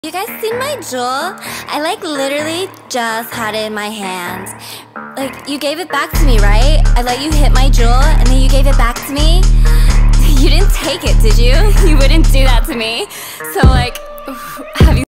You guys seen my jewel? I like literally just had it in my hands. Like, you gave it back to me, right? I let you hit my jewel and then you gave it back to me. You didn't take it, did you? You wouldn't do that to me. So like, have you